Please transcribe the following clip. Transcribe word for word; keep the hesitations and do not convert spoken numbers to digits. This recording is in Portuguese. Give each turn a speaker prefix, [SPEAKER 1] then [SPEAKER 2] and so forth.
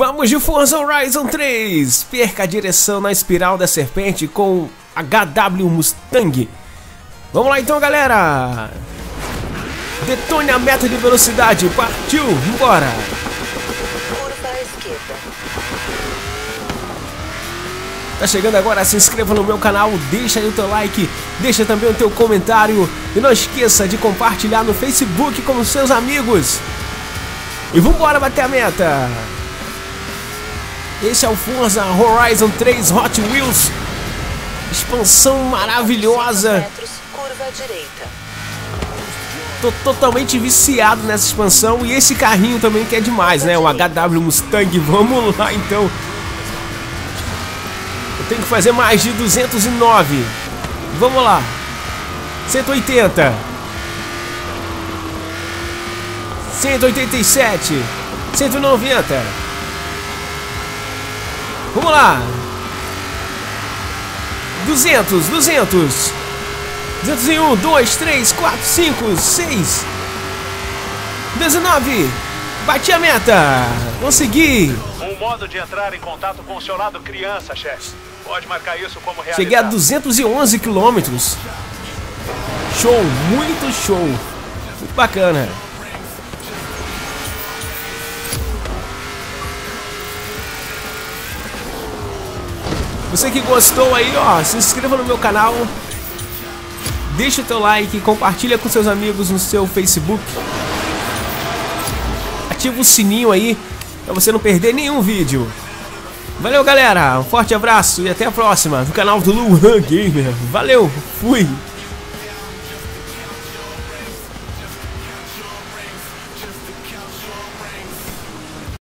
[SPEAKER 1] Vamos de Forza Horizon três! Perca a direção na espiral da serpente com H W Mustang. Vamos lá então, galera! Detone a meta de velocidade, partiu, vambora!
[SPEAKER 2] Curva à esquerda.
[SPEAKER 1] Tá chegando agora, se inscreva no meu canal, deixa aí o teu like, deixa também o teu comentário e não esqueça de compartilhar no Facebook com os seus amigos. E vambora bater a meta! Esse é o Forza Horizon três Hot Wheels. Expansão maravilhosa.
[SPEAKER 2] metros, curva à direita.
[SPEAKER 1] Tô totalmente viciado nessa expansão. E esse carrinho também que é demais, né? O H W Mustang. Vamos lá então. Eu tenho que fazer mais de duzentos e nove. Vamos lá. cento e oitenta. cento e oitenta e sete. cento e noventa. Vamos lá. duzentos, duzentos. duzentos e um, dois, três, quatro, cinco, seis. dezenove. Bati a meta. Consegui.
[SPEAKER 3] Um modo de entrar em contato com o seu lado criança, chefe. Pode marcar isso como realidade.
[SPEAKER 1] Cheguei a duzentos e onze quilômetros. Show, muito show. Muito bacana. Você que gostou aí, ó, se inscreva no meu canal. Deixa o teu like, compartilha com seus amigos no seu Facebook. Ativa o sininho aí pra você não perder nenhum vídeo. Valeu, galera, um forte abraço e até a próxima no canal do Luan Gamer. Valeu, fui!